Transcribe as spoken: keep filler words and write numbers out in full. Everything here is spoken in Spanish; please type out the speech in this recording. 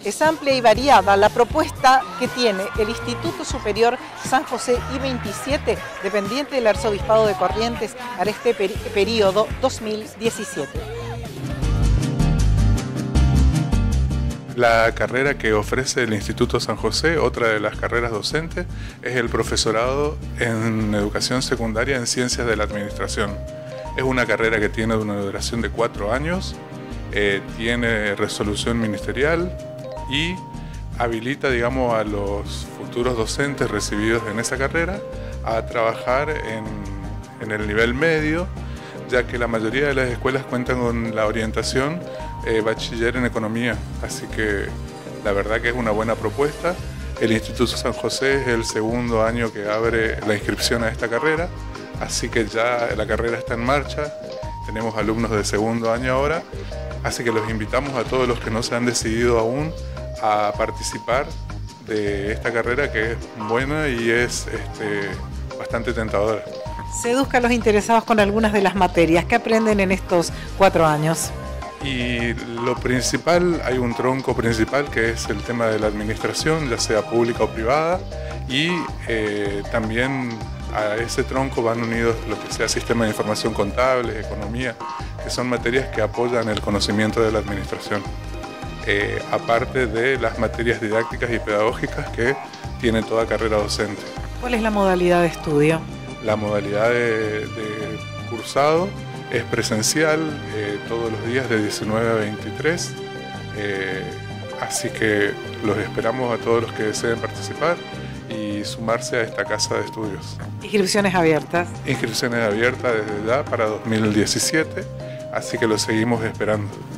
Es amplia y variada la propuesta que tiene el Instituto Superior San José I veintisiete, dependiente del Arzobispado de Corrientes, para este peri periodo dos mil diecisiete. La carrera que ofrece el Instituto San José, otra de las carreras docentes, es el profesorado en educación secundaria en ciencias de la administración. Es una carrera que tiene una duración de cuatro años, eh, tiene resolución ministerial y habilita, digamos, a los futuros docentes recibidos en esa carrera a trabajar en, en el nivel medio, ya que la mayoría de las escuelas cuentan con la orientación eh, bachiller en economía, así que la verdad que es una buena propuesta. El Instituto San José es el segundo año que abre la inscripción a esta carrera, así que ya la carrera está en marcha, tenemos alumnos de segundo año ahora, así que los invitamos a todos los que no se han decidido aún a participar de esta carrera, que es buena y es este, bastante tentadora. Seduzca a los interesados con algunas de las materias que aprenden en estos cuatro años. Y lo principal, hay un tronco principal que es el tema de la administración, ya sea pública o privada, y eh, también a ese tronco van unidos lo que sea sistema de información contable, economía, que son materias que apoyan el conocimiento de la administración, eh, aparte de las materias didácticas y pedagógicas que tiene toda carrera docente. ¿Cuál es la modalidad de estudio? La modalidad de, de cursado es presencial eh, todos los días de diecinueve a veintitrés, eh, así que los esperamos a todos los que deseen participar y sumarse a esta casa de estudios. ¿Inscripciones abiertas? Inscripciones abiertas desde ya para dos mil diecisiete, así que los seguimos esperando.